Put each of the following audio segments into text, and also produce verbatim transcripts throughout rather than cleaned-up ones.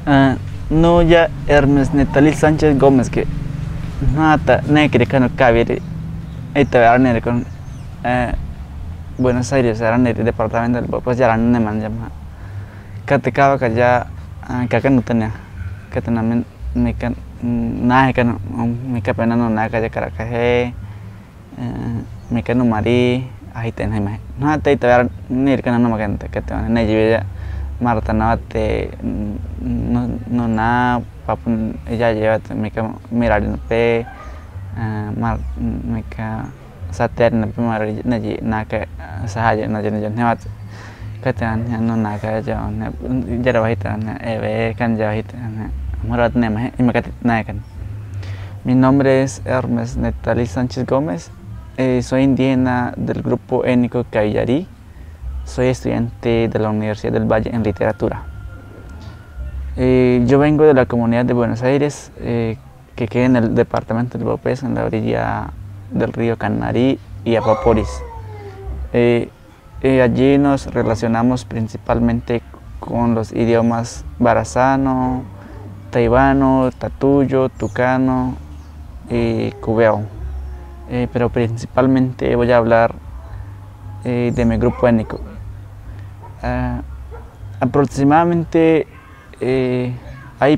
Ah, no ya Hermes Netali Sánchez Gómez que nata negri cano cabiri esta aranere con eh, Buenos Aires aranere departamento del pues ya ne man llama kate kawa ka ya kaka nutanya kate namen mekan na kan meka pena no na ka ya karaka he meka no mari ahiten hai mai na te ita ne kan no makan kate ne jibe Marta Navate no no na papun ella lleva meka mirar no pe mar meka sater na pe mar na ji na ka sahaja na jen jen hemat katan no na ka ja na jara wahita na eve kan ja wahita na marat ne ma y me na kan. Mi nombre es Hermes Netali Sánchez Gómez, eh, soy indígena del grupo étnico Cavillarí. Soy estudiante de la Universidad del Valle en literatura. Eh, yo vengo de la comunidad de Buenos Aires, eh, que queda en el departamento de Popés, en la orilla del río Canarí y Apaporis. Eh, eh, allí nos relacionamos principalmente con los idiomas barazano, taibano, tatuyo, tucano y cubeo. Eh, pero principalmente voy a hablar eh, de mi grupo étnico. Uh, aproximadamente eh, hay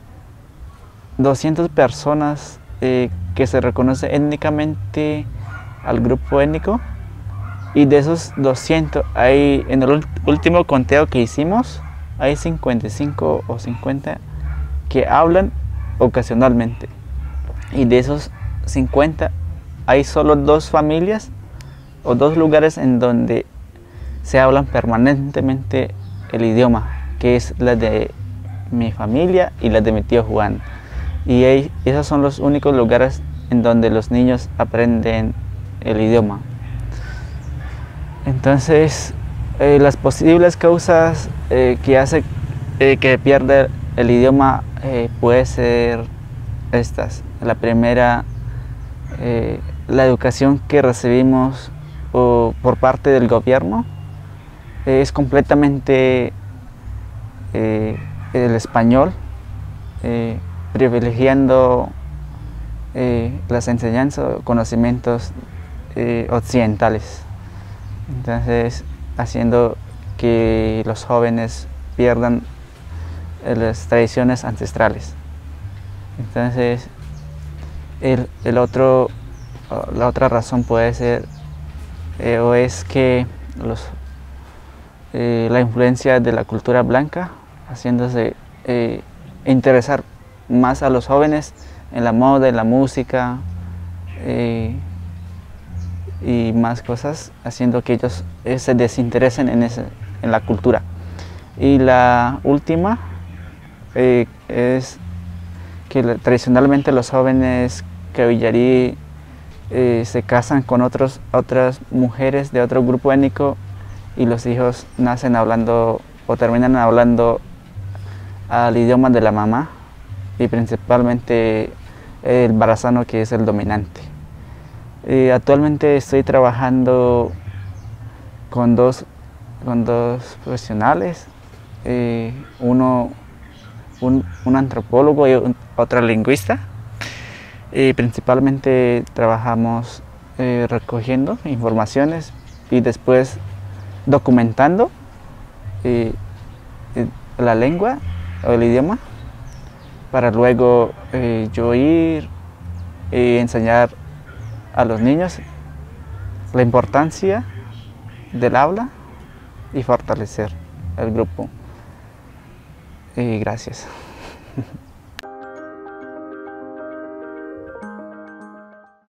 doscientas personas eh, que se reconoce étnicamente al grupo étnico, y de esos doscientos hay, en el último conteo que hicimos, hay cincuenta y cinco o cincuenta que hablan ocasionalmente, y de esos cincuenta hay solo dos familias o dos lugares en donde se hablan permanentemente el idioma, que es la de mi familia y la de mi tío Juan. Y ahí, esos son los únicos lugares en donde los niños aprenden el idioma. Entonces, eh, las posibles causas eh, que hace eh, que pierda el idioma eh, puede ser estas. La primera, eh, la educación que recibimos o, por parte del gobierno es completamente eh, el español, eh, privilegiando eh, las enseñanzas o conocimientos eh, occidentales. Entonces, haciendo que los jóvenes pierdan eh, las tradiciones ancestrales. Entonces, el, el otro, la otra razón puede ser eh, o es que los Eh, la influencia de la cultura blanca, haciéndose eh, interesar más a los jóvenes en la moda, en la música eh, y más cosas, haciendo que ellos eh, se desinteresen en, ese, en la cultura. Y la última eh, es que tradicionalmente los jóvenes cavillarí eh, se casan con otros, otras mujeres de otro grupo étnico, y los hijos nacen hablando o terminan hablando al idioma de la mamá, y principalmente el barazano, que es el dominante. Eh, actualmente estoy trabajando con dos, con dos profesionales, eh, uno un, un antropólogo y un, otra lingüista. Eh, principalmente trabajamos eh, recogiendo informaciones y después documentando eh, eh, la lengua o el idioma, para luego eh, yo ir y enseñar a los niños la importancia del habla y fortalecer el grupo. Y gracias.